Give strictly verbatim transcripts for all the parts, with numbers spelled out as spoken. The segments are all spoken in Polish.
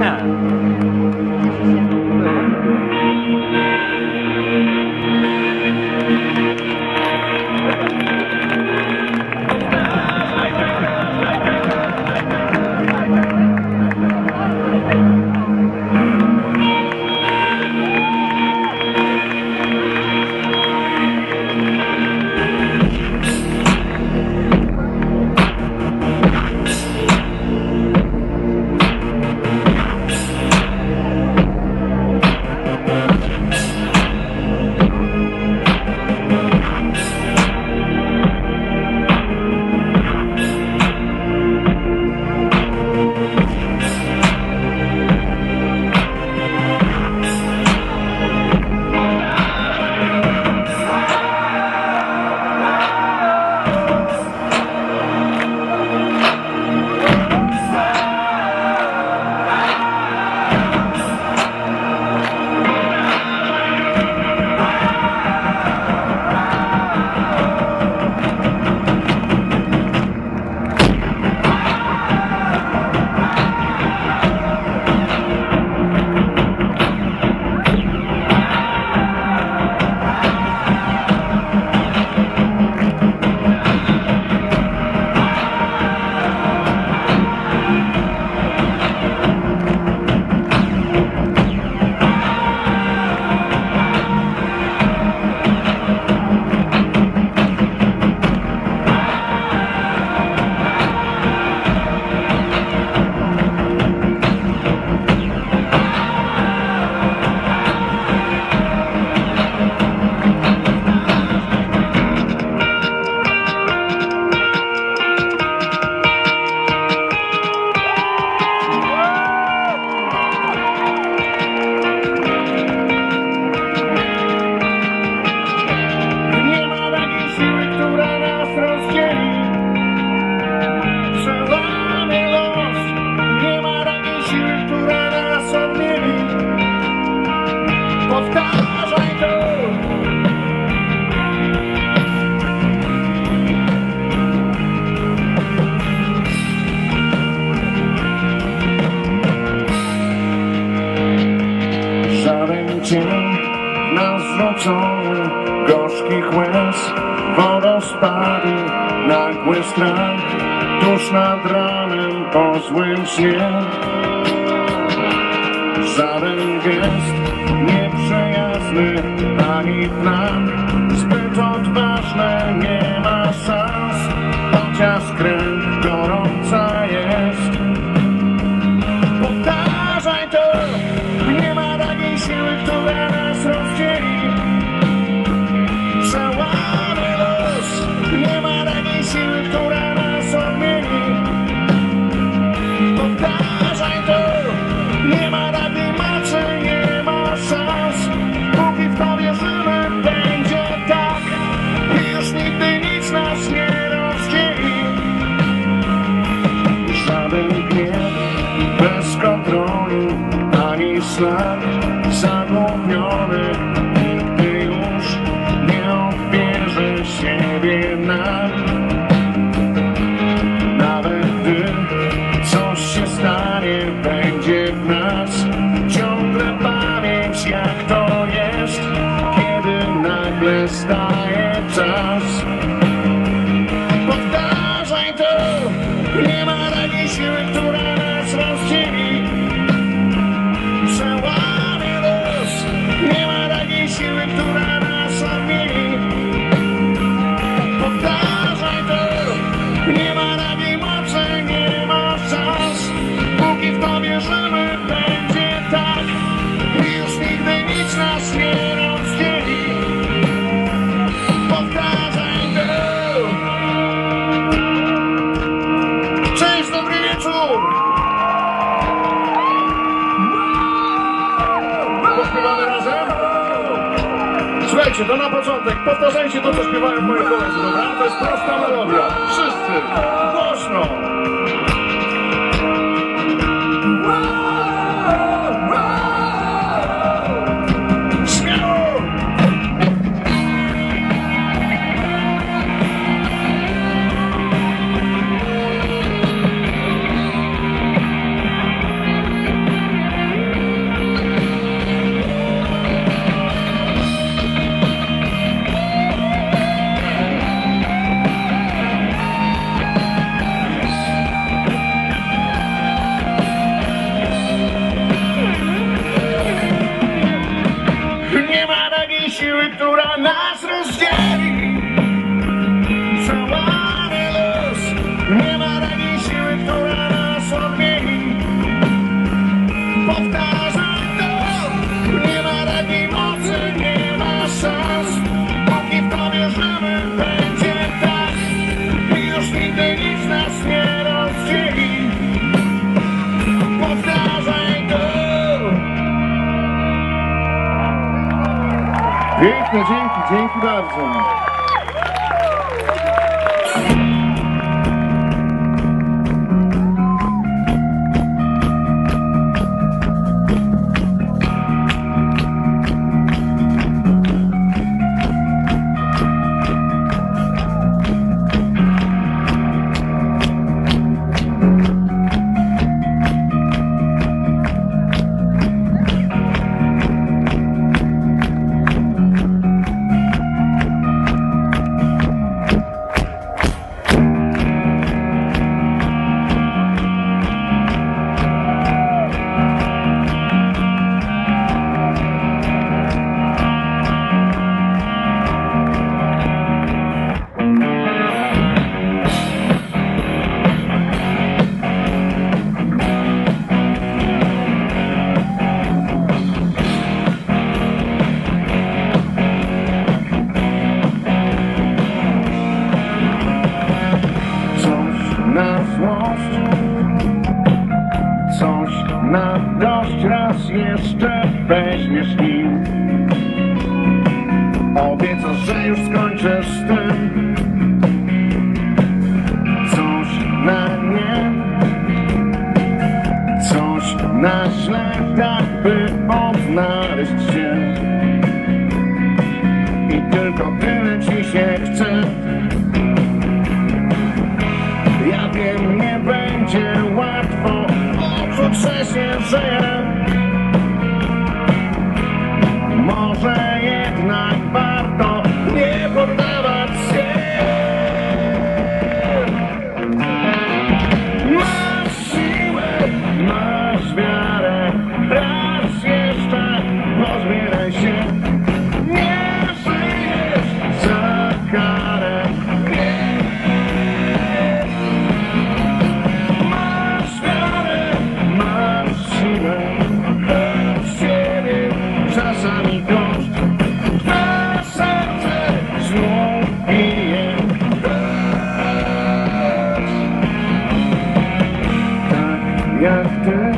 Na zrzucony gorzkich łez wodospady, nagły strach tuż nad ranem po złym śnie. Żaden gest nieprzyjazny ani plan zbyt odważny nie ma szans, chociaż krew gorąca jest. Powtarzaj to, nie ma takiej siły, która nas rozdzieli. Przełamy los, nie ma takiej siły, która nas odmieni. Powtarzaj to, nie ma takiej mocy, nie ma szans. Póki w to wierzymy, będzie tak i już nigdy nic nas nie rozdzieli. Żaden gniew bez kontroli, ani ślad zagubiony nigdy już nie odbierze siebie nam. Nawet gdy coś się stanie, będzie w nas ciągle pamięć, jak to jest, kiedy nagle staje czas. Powtarzaj to, nie ma takiej siły, która nas rozdzieli. Przełamie los, nie ma takiej siły, która nas odmieni. Powtarzaj to, nie ma takiej mocy, nie ma szans. Póki w to wierzymy, będzie tak i już nigdy nic nas nie rozdzieli. Powtarzaj to. Cześć, dobry wieczór. Pośpiewamy razem? Słuchajcie, to na początek powtarzajcie to, co śpiewają moje koledzy, dobra? To jest prosta melodia. Wszyscy głośno. Śmiało! która nas rozdzieli. Załamany los, nie ma takiej siły, która nas odmieni. Powtarzam to, nie ma takiej mocy, nie ma szans. Póki w to wierzymy, będzie tak. I już nigdy nic nas nie rozdzieli. Powtarzaj to. Piękne, dzięki, dzięki bardzo. Coś na dość, raz jeszcze weźmiesz nim. Obiecasz, że już skończysz z tym. Coś na nie, coś na źle, tak by odnaleźć się. I tylko tyle ci się chce. Ja wiem, nie będzie łatwo, oczuć się, że może jednak warto nie poddawać się. Masz siłę, masz wiarę, raz jeszcze pozbieraj się. Nie żyjesz za karę. Czasami koszt, twe serce znów bije. Tak jak ty,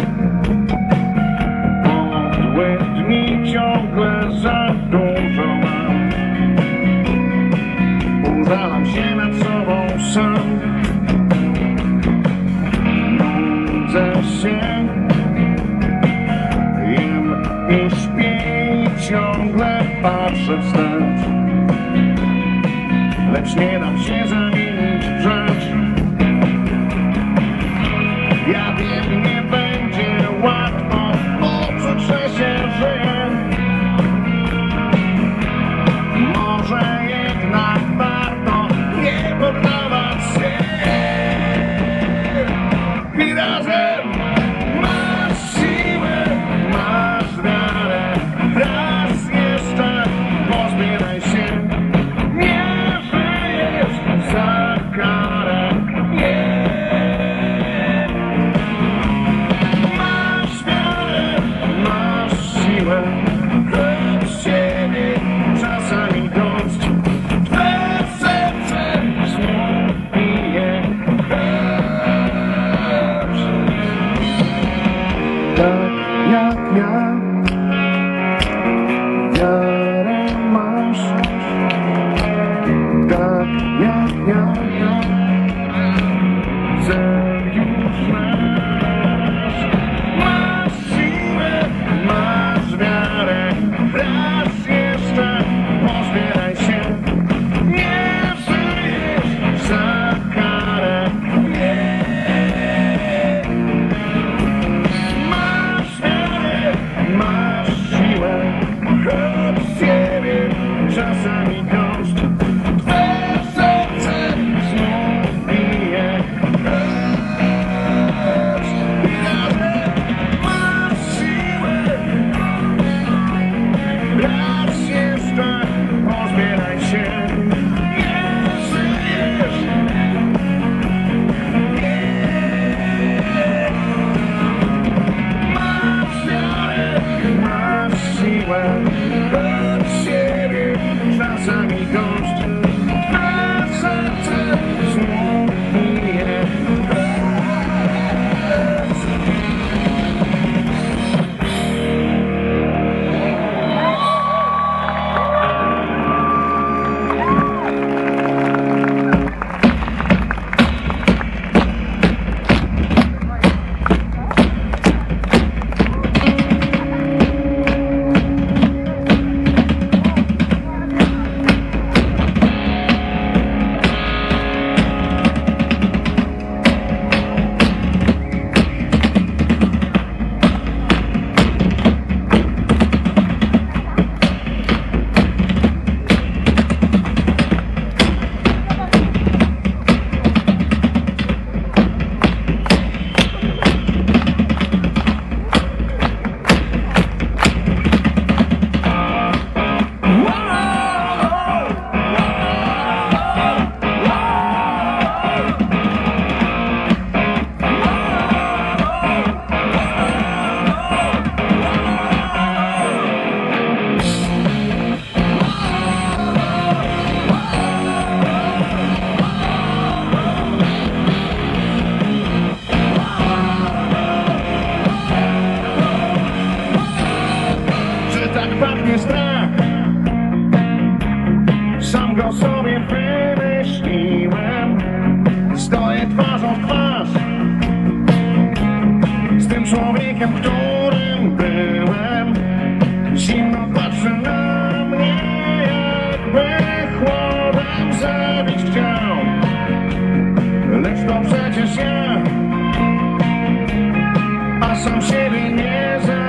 podłe dni ciągle za dużo mam. Użalam się nad sobą sam. Nudzę się i śpię i ciągle patrzę wstecz. Lecz nie dam się zamienić w rzecz. Ja wiem, nie będzie łatwo poczuć, że się żyje. Może jednak warto nie poddawać się. I razem masz siłę, masz wiarę, raz jeszcze pozbieraj się. Nie żyjesz za karę. Nie. Masz wiarę, masz siłę, choć siebie czasami dość. Twe serce znów bije. Tak jak ja, wiarę masz. Tak jak ja, cel już masz. Masz siłę, masz wiarę, raz jeszcze pozbieraj się. Nie żyjesz za karę. Nie. Masz wiarę, byłem od siebie czasami dość. A serce znów bije. Tak pachnie strach, sam go sobie wymyśliłem. Stoję twarzą w twarz z tym człowiekiem, którym byłem. Zimno patrzy na mnie, jakby chłodem zabić chciał. Lecz to przecież ja, a sam siebie nie znam.